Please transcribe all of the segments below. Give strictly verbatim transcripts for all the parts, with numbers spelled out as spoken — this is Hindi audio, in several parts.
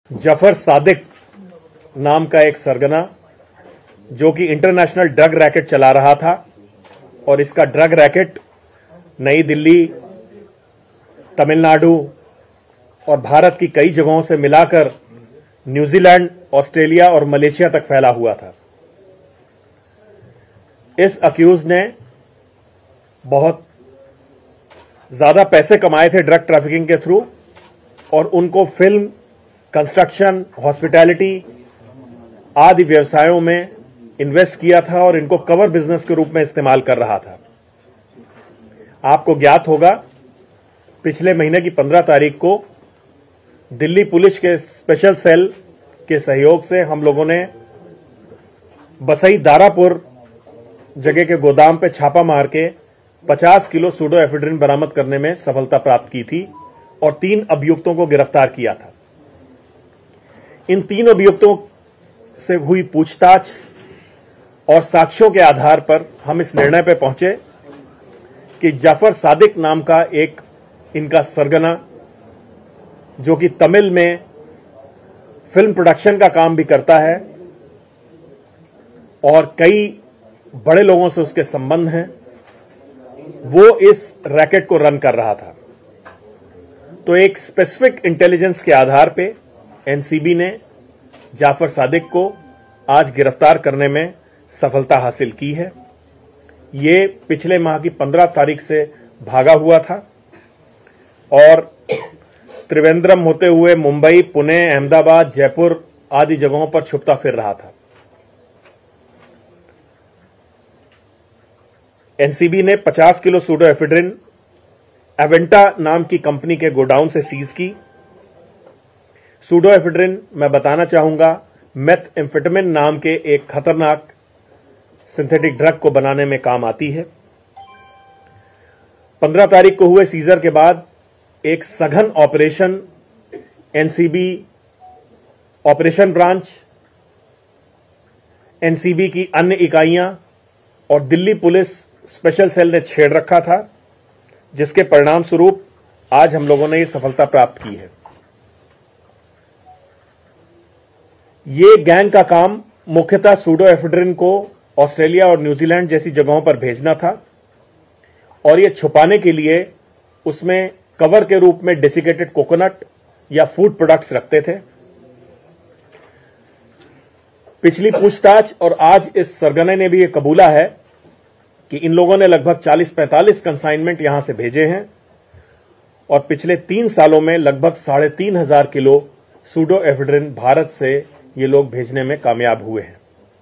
जफर सादिक नाम का एक सरगना जो कि इंटरनेशनल ड्रग रैकेट चला रहा था और इसका ड्रग रैकेट नई दिल्ली, तमिलनाडु और भारत की कई जगहों से मिलाकर न्यूजीलैंड, ऑस्ट्रेलिया और मलेशिया तक फैला हुआ था। इस अक्यूज ने बहुत ज्यादा पैसे कमाए थे ड्रग ट्रैफिकिंग के थ्रू और उनको फिल्म, कंस्ट्रक्शन, हॉस्पिटैलिटी आदि व्यवसायों में इन्वेस्ट किया था और इनको कवर बिजनेस के रूप में इस्तेमाल कर रहा था। आपको ज्ञात होगा, पिछले महीने की पंद्रह तारीख को दिल्ली पुलिस के स्पेशल सेल के सहयोग से हम लोगों ने बसई दारापुर जगह के गोदाम पे छापा मार के पचास किलो सूडोएफेड्रिन बरामद करने में सफलता प्राप्त की थी और तीन अभियुक्तों को गिरफ्तार किया था। इन तीन अभियुक्तों से हुई पूछताछ और साक्ष्यों के आधार पर हम इस निर्णय पर पहुंचे कि जफर सादिक नाम का एक इनका सरगना, जो कि तमिल में फिल्म प्रोडक्शन का काम भी करता है और कई बड़े लोगों से उसके संबंध हैं, वो इस रैकेट को रन कर रहा था। तो एक स्पेसिफिक इंटेलिजेंस के आधार पे एनसीबी ने जाफर सादिक को आज गिरफ्तार करने में सफलता हासिल की है। ये पिछले माह की पंद्रह तारीख से भागा हुआ था और त्रिवेंद्रम होते हुए मुंबई, पुणे, अहमदाबाद, जयपुर आदि जगहों पर छुपता फिर रहा था। एनसीबी ने पचास किलो सूडोएफेड्रिन एवेंटा नाम की कंपनी के गोडाउन से सीज की। सूडोएफेड्रिन, मैं बताना चाहूंगा, मेथएम्फेटामिन नाम के एक खतरनाक सिंथेटिक ड्रग को बनाने में काम आती है। पंद्रह तारीख को हुए सीजर के बाद एक सघन operation NCB operation branch, NCB की अन्य इकाइयां और दिल्ली पुलिस स्पेशल सेल ने छेड़ रखा था, जिसके परिणाम स्वरूप आज हम लोगों ने यह सफलता प्राप्त की है। ये गैंग का काम मुख्यतः सूडोएफेड्रिन को ऑस्ट्रेलिया और न्यूजीलैंड जैसी जगहों पर भेजना था और यह छुपाने के लिए उसमें कवर के रूप में डेसिकेटेड कोकोनट या फूड प्रोडक्ट्स रखते थे। पिछली पूछताछ और आज इस सरगने ने भी यह कबूला है कि इन लोगों ने लगभग चालीस पैंतालीस कंसाइनमेंट यहां से भेजे हैं और पिछले तीन सालों में लगभग साढ़े तीन हजार किलो सूडोएफेड्रिन भारत से ये लोग भेजने में कामयाब हुए हैं।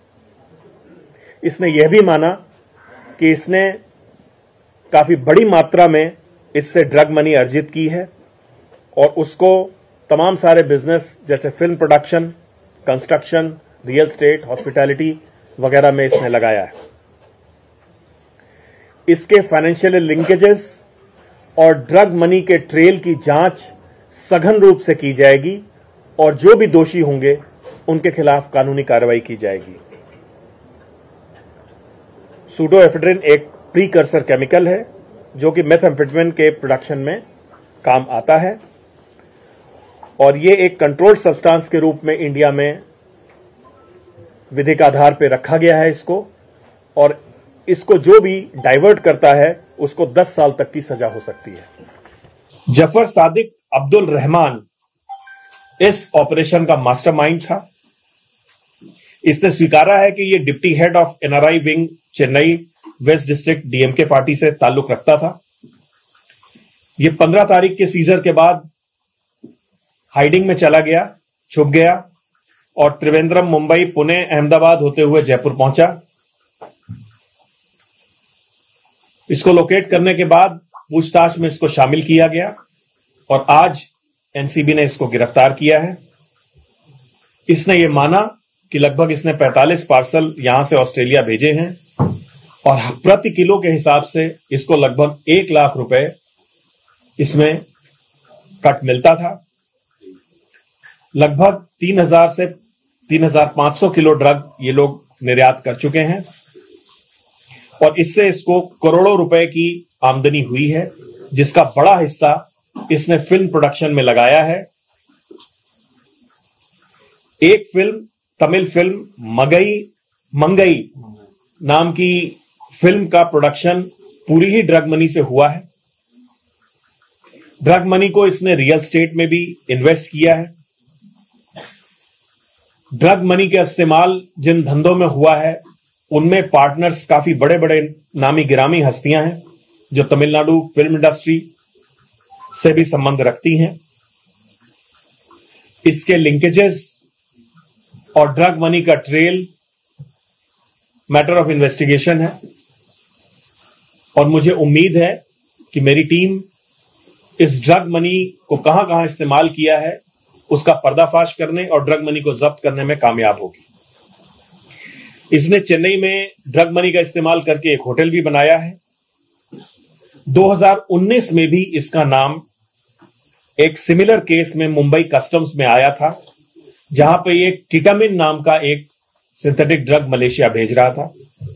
इसने यह भी माना कि इसने काफी बड़ी मात्रा में इससे ड्रग मनी अर्जित की है और उसको तमाम सारे बिजनेस जैसे film production, construction, real estate, hospitality वगैरह में इसने लगाया है। इसके फाइनेंशियल लिंकेजेस और ड्रग मनी के ट्रेल की जांच सघन रूप से की जाएगी और जो भी दोषी होंगे उनके खिलाफ कानूनी कार्रवाई की जाएगी। सूडोएफेड्रिन एक प्रीकर्सर केमिकल है जो कि मेथएम्फेटामिन के प्रोडक्शन में काम आता है और ये एक कंट्रोल्ड सब्सटेंस के रूप में इंडिया में विधिक आधार पर रखा गया है इसको, और इसको जो भी डाइवर्ट करता है उसको दस साल तक की सजा हो सकती है। जफर सादिक अब्दुल रहमान इस ऑपरेशन का मास्टरमाइंड था। इसने स्वीकारा है कि यह deputy head of NRI wing Chennai west district DMK party से ताल्लुक रखता था। यह पंद्रह तारीख के सीजर के बाद हाइडिंग में चला गया, छुप गया और त्रिवेंद्रम, मुंबई, पुणे, अहमदाबाद होते हुए जयपुर पहुंचा। इसको लोकेट करने के बाद पूछताछ में इसको शामिल किया गया और आज एनसीबी ने इसको गिरफ्तार किया है। इसने यह माना कि लगभग इसने पैंतालीस पार्सल यहां से ऑस्ट्रेलिया भेजे हैं और प्रति किलो के हिसाब से इसको लगभग एक लाख रुपए इसमें कट मिलता था। लगभग तीन हजार से तीन हजार पांच सौ किलो ड्रग ये लोग निर्यात कर चुके हैं और इससे इसको करोड़ों रुपए की आमदनी हुई है, जिसका बड़ा हिस्सा इसने फिल्म प्रोडक्शन में लगाया है एक फिल्म, तमिल फिल्म मगई मंगई नाम की फिल्म का प्रोडक्शन पूरी ही ड्रग मनी से हुआ है। ड्रग मनी को इसने रियल स्टेट में भी इन्वेस्ट किया है। ड्रग मनी का इस्तेमाल जिन धंधों में हुआ है उनमें पार्टनर्स काफी बड़े बड़े नामी गिरामी हस्तियां हैं जो तमिलनाडु फिल्म इंडस्ट्री से भी संबंध रखती हैं। इसके लिंकेजेस और ड्रग मनी का ट्रेल मैटर ऑफ इन्वेस्टिगेशन है और मुझे उम्मीद है कि मेरी टीम इस ड्रग मनी को कहां कहां इस्तेमाल किया है उसका पर्दाफाश करने और ड्रग मनी को जब्त करने में कामयाब होगी। इसने चेन्नई में ड्रग मनी का इस्तेमाल करके एक होटल भी बनाया है। दो हज़ार उन्नीस में भी इसका नाम एक सिमिलर केस में मुंबई कस्टम्स में आया था, जहां पे एक कीटामिन नाम का एक सिंथेटिक ड्रग मलेशिया भेज रहा था।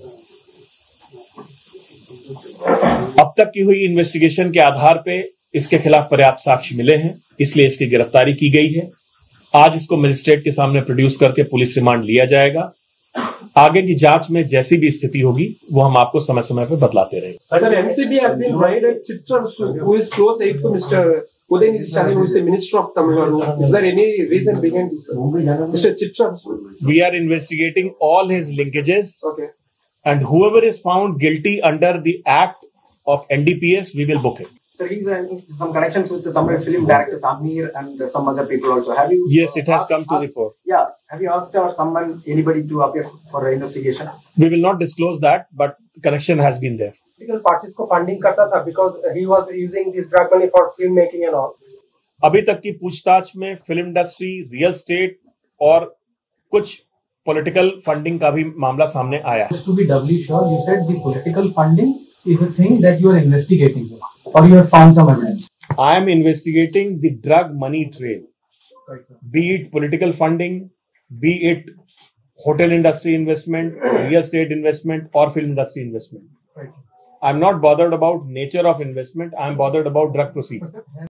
अब तक की हुई इन्वेस्टिगेशन के आधार पे इसके खिलाफ पर्याप्त साक्ष्य मिले हैं, इसलिए इसकी गिरफ्तारी की गई है। आज इसको मजिस्ट्रेट के सामने प्रोड्यूस करके पुलिस रिमांड लिया जाएगा। आगे की जांच में जैसी भी स्थिति होगी वो हम आपको समय समय पर बतलाते रहेंगे। Sir, M C B has been raided Chitran, who is close aide to Mister Udayanidhi Stalin, who is the Minister of Tamil Nadu. Is there any reason behind this, sir? Mister Chitran. We are investigating all his linkages. Okay. And whoever is found guilty under the act of N D P S, we will book him. Sir, he's having some connections with the Tamil film director Samir and some other people also. Have you? Yes, it has asked, come to asked, the fore. Yeah. Have you asked or someone, anybody to appear for an investigation? We will not disclose that, but connection has been there. Because parties को funding करता था because he was using this drug money for film making and all. अभी तक की पूछताछ में फिल्म इंडस्ट्री, रियल स्टेट और कुछ पॉलिटिकल फंडिंग का भी मामला सामने आया है। Just to be doubly sure, you said the political funding is a thing that you are investigating, or you have found some evidence. I am investigating the drug money trail, be it political funding, be it hotel industry investment, real estate investment, or film industry investment. I'm not bothered about nature of investment. I'm bothered about drug proceeds.